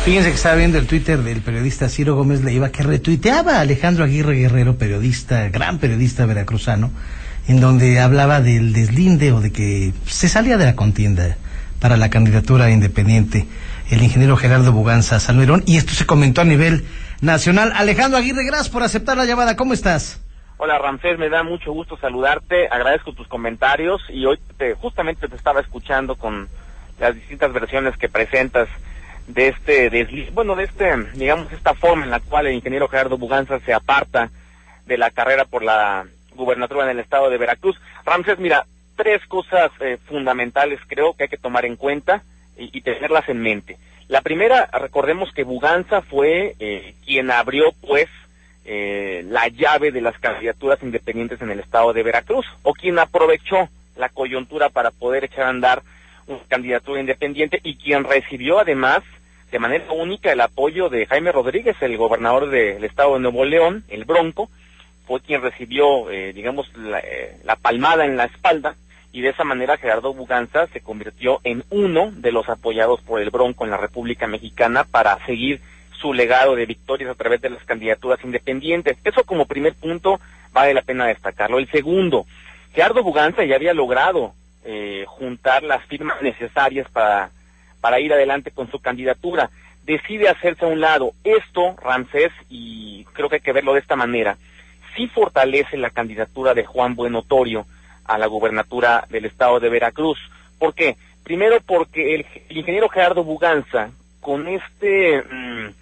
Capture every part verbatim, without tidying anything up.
Fíjense que estaba viendo el Twitter del periodista Ciro Gómez Leiva, que retuiteaba a Alejandro Aguirre Guerrero, periodista, gran periodista veracruzano, en donde hablaba del deslinde o de que se salía de la contienda para la candidatura independiente el ingeniero Gerardo Buganza Salmerón, y esto se comentó a nivel nacional. Alejandro Aguirre, gracias por aceptar la llamada. ¿Cómo estás? Hola Ramsés, me da mucho gusto saludarte, agradezco tus comentarios y hoy te, justamente te estaba escuchando con las distintas versiones que presentas de este desliz, bueno, de este, digamos, esta forma en la cual el ingeniero Gerardo Buganza se aparta de la carrera por la gubernatura en el estado de Veracruz. Ramsés, mira, tres cosas eh, fundamentales creo que hay que tomar en cuenta y, y tenerlas en mente. La primera, recordemos que Buganza fue eh, quien abrió, pues, eh, la llave de las candidaturas independientes en el estado de Veracruz, o quien aprovechó la coyuntura para poder echar a andar una candidatura independiente, y quien recibió además de manera única el apoyo de Jaime Rodríguez, el gobernador del estado de Nuevo León, el Bronco. Fue quien recibió, eh, digamos, la, eh, la palmada en la espalda, y de esa manera Gerardo Buganza se convirtió en uno de los apoyados por el Bronco en la República Mexicana para seguir su legado de victorias a través de las candidaturas independientes. Eso como primer punto vale la pena destacarlo. El segundo, Gerardo Buganza ya había logrado eh, juntar las firmas necesarias para, para ir adelante con su candidatura. Decide hacerse a un lado. Esto, Ramsés, y creo que hay que verlo de esta manera, sí fortalece la candidatura de Juan Buenotorio a la gubernatura del estado de Veracruz. ¿Por qué? Primero porque el, el ingeniero Gerardo Buganza, con este mmm,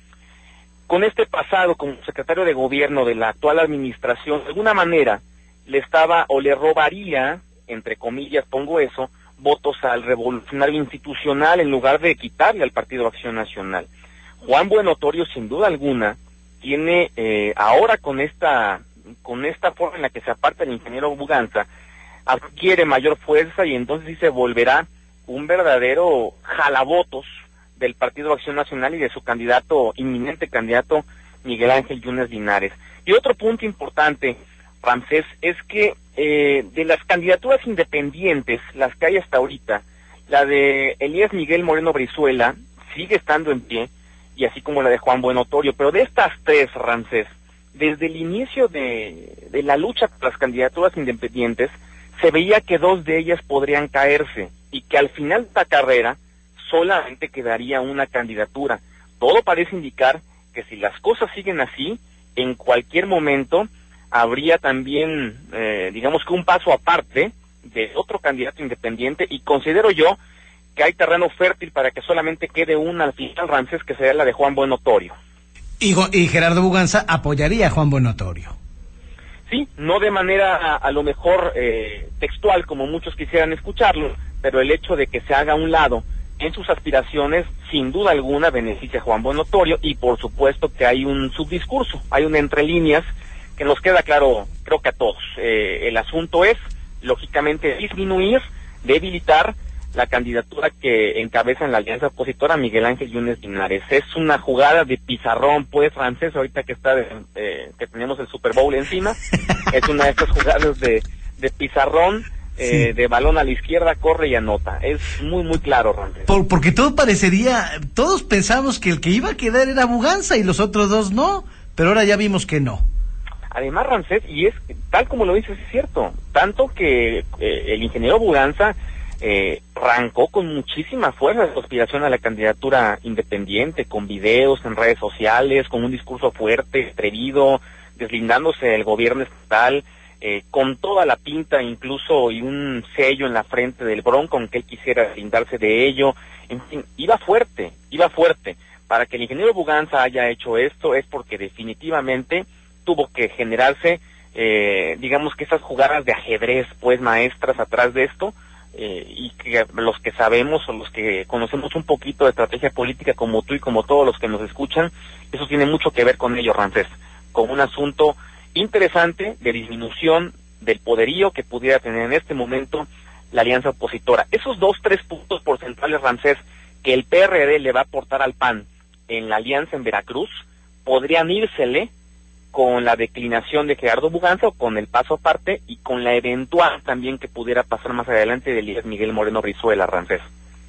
con este pasado como secretario de gobierno de la actual administración, de alguna manera le estaba o le robaría, entre comillas pongo eso, votos al revolucionario institucional en lugar de quitarle al Partido Acción Nacional. Juan Buenotorio, sin duda alguna, tiene eh, ahora con esta con esta forma en la que se aparta el ingeniero Buganza, adquiere mayor fuerza y entonces sí se volverá un verdadero jalavotos del Partido Acción Nacional y de su candidato, inminente candidato, Miguel Ángel Yunes Linares. Y otro punto importante, Ramsés, es que eh, de las candidaturas independientes, las que hay hasta ahorita, la de Elías Miguel Moreno Brizuela sigue estando en pie, y así como la de Juan Buenotorio, pero de estas tres, Ramsés, desde el inicio de, de la lucha por las candidaturas independientes, se veía que dos de ellas podrían caerse, y que al final de la carrera solamente quedaría una candidatura. Todo parece indicar que si las cosas siguen así, en cualquier momento habría también, eh, digamos que un paso aparte de otro candidato independiente, y considero yo que hay terreno fértil para que solamente quede una al final, Ramsés, que sería la de Juan Buenotorio. Y, y Gerardo Buganza apoyaría a Juan Buenotorio. Sí, no de manera a, a lo mejor eh, textual como muchos quisieran escucharlo, pero el hecho de que se haga a un lado en sus aspiraciones, sin duda alguna beneficia a Juan Buenotorio, y por supuesto que hay un subdiscurso, hay una entre líneas que nos queda claro, creo que a todos. Eh, el asunto es, lógicamente, disminuir, debilitar la candidatura que encabeza en la alianza opositora Miguel Ángel Yunes Linares. Es una jugada de pizarrón, pues, Ramsés, ahorita que está de, eh, que tenemos el Super Bowl encima, es una de estas jugadas de, de pizarrón, eh, sí. De balón a la izquierda, corre y anota. Es muy, muy claro, Ramsés. Por, porque todo parecería, todos pensamos que el que iba a quedar era Buganza y los otros dos no, pero ahora ya vimos que no. Además, Ramsés, y es tal como lo dices, es cierto, tanto que eh, el ingeniero Buganza eh, arrancó con muchísima fuerza su aspiración a la candidatura independiente, con videos en redes sociales, con un discurso fuerte, atrevido, deslindándose del gobierno estatal, eh, con toda la pinta incluso y un sello en la frente del Bronco, aunque él quisiera deslindarse de ello. En fin, iba fuerte, iba fuerte. Para que el ingeniero Buganza haya hecho esto es porque definitivamente tuvo que generarse, eh, digamos que esas jugadas de ajedrez, pues, maestras atrás de esto, eh, y que los que sabemos o los que conocemos un poquito de estrategia política como tú y como todos los que nos escuchan, eso tiene mucho que ver con ello, Ramsés, con un asunto interesante de disminución del poderío que pudiera tener en este momento la alianza opositora. Esos dos, tres puntos porcentuales, Ramsés, que el P R D le va a aportar al P A N en la alianza en Veracruz, podrían írsele con la declinación de Gerardo Buganza o con el paso aparte y con la eventual también que pudiera pasar más adelante de Elías Miguel Moreno Brizuela, Ramsés.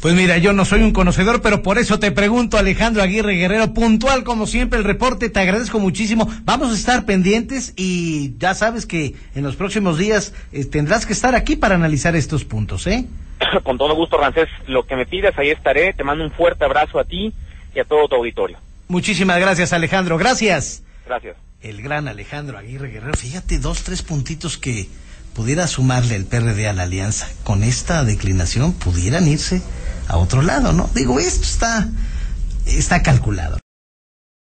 Pues mira, yo no soy un conocedor, pero por eso te pregunto, Alejandro Aguirre Guerrero, puntual como siempre el reporte, te agradezco muchísimo. Vamos a estar pendientes y ya sabes que en los próximos días eh, tendrás que estar aquí para analizar estos puntos, ¿eh? Con todo gusto, Ramsés, lo que me pidas, ahí estaré. Te mando un fuerte abrazo a ti y a todo tu auditorio. Muchísimas gracias, Alejandro, gracias. Gracias. El gran Alejandro Aguirre Guerrero, fíjate, dos, tres puntitos que pudiera sumarle el P R D a la alianza. Con esta declinación pudieran irse a otro lado, ¿no? Digo, esto está, está calculado.